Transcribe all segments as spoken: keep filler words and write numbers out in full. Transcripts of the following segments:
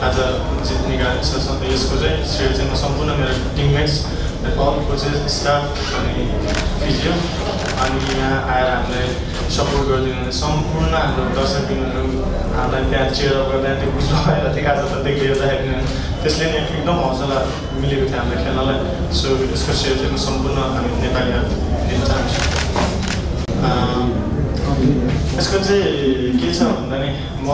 आज जित निकालेको छ। यसको चाहिँ श्रेय चाहिँ म सम्पूर्ण मेरो टिममेट्स अल कोचेस स्टाफ अनि फिजियो अनि यहाँ आएर हामीलाई सपोर्ट गरिदिनु सम्पूर्ण हाम्रो दर्शक टिमहरू हामीलाई त्यहाँ चेयर अप गर्दा त्यो बुझ्नु भएर थियो आज त देख्दै हेर्दाखेरि त्यसले नै एकदम हौसला मिलेको थियो हामीलाई खेल्नलाई। सो यसको श्रेय चाहिँ म सम्पूर्ण हामी नेपालीहरू दिन चाहन्छु। यसको चाहिँ के छ भन्दा नि म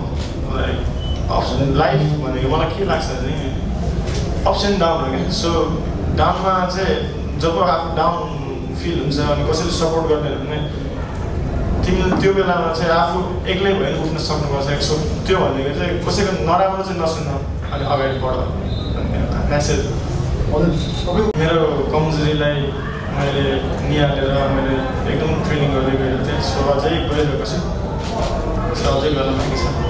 अप्स लाइफ भनेको मलाई के लाग्छ भने अप्स एन्ड डाउन हो क्या। सो डाउनमा चाहिँ जब आफू डाउन फिल हुन्छ अनि कसैले सपोर्ट गर्दैन भने तिमीले त्यो बेलामा चाहिँ आफू एक्लै भएर उठ्न सक्नुपर्छ। सो त्यो भनेको चाहिँ कसैको नराम्रो चाहिँ नसुन्न अनि अगाडि बढ म्यासेज। मेरो कमजोरीलाई मैले निहालेर मैले एकदम ट्रेनिङ गर्दै गएको थिएँ। सो अझै गइरहेको छु। सो अझै गर्न बाँकी छ।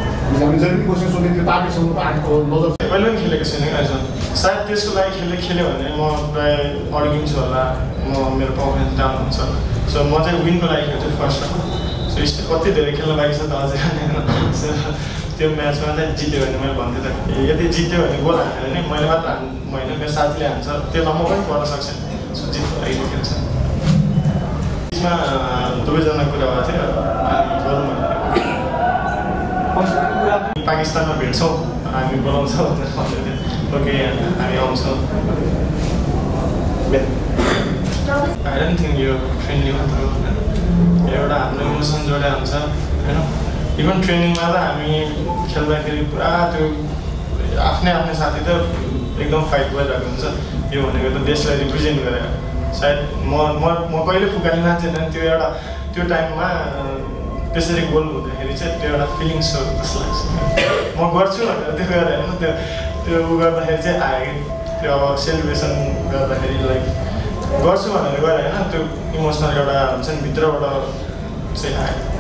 मैले पनि खेलेको छैन अहिलेसम्म। सायद त्यसको लागि खेल्दै खेल्यो भने म प्रायः अड्किन्छु होला, म मेरो पर्फर्मेन्स डाउन हुन्छ। सो म चाहिँ विनको लागि खेल्छु फर्स्टमा। सो यस्तो कति धेरै खेल्न बाँकी छ त अझै होइन। सो त्यो म्याचमा चाहिँ जित्यो भने मैले भन्थेँ त यदि जित्यो भने गोल हान्यो भने मैले मात्र हान् होइन मेरो साथीले हान्छ त्यसलाई म पनि पर्न सक्छ। सो जित्नु लागि खेल्छ। त्यसमा दुवैजना कुरा भएको थियो अनि गरौँ भनेर पाकिस्तानमा भेट्छौँ हामी बोलाउँछौँ भनेर भन्दै थियो। ओके हामी आउँछौँ। आई डोन्ट थिङ्क यो ट्रेनिङ मात्र हो होइन, एउटा हाम्रो इमोसन जोडिया हुन्छ होइन। इभन ट्रेनिङमा त हामी खेल्दाखेरि पुरा त्यो आफ्नै आफ्नै साथी त एकदम फाइट भइरहेको हुन्छ। यो भनेको त देशलाई रिप्रेजेन्ट गरेर सायद म म म कहिले फुकाली मान्छे होइन। त्यो एउटा त्यो टाइममा त्यसरी गोल हुँदाखेरि चाहिँ त्यो एउटा फिलिङ्स हो जस्तो लाग्छ। म गर्छु भनेर त्यो गरेर होइन त्यो त्यो उ गर्दाखेरि चाहिँ आयो कि त्यो अब सेलिब्रेसन गर्दाखेरि लाइक गर्छु भनेर गएर होइन त्यो इमोसनल एउटा हुन्छ नि भित्रबाट चाहिँ आयो।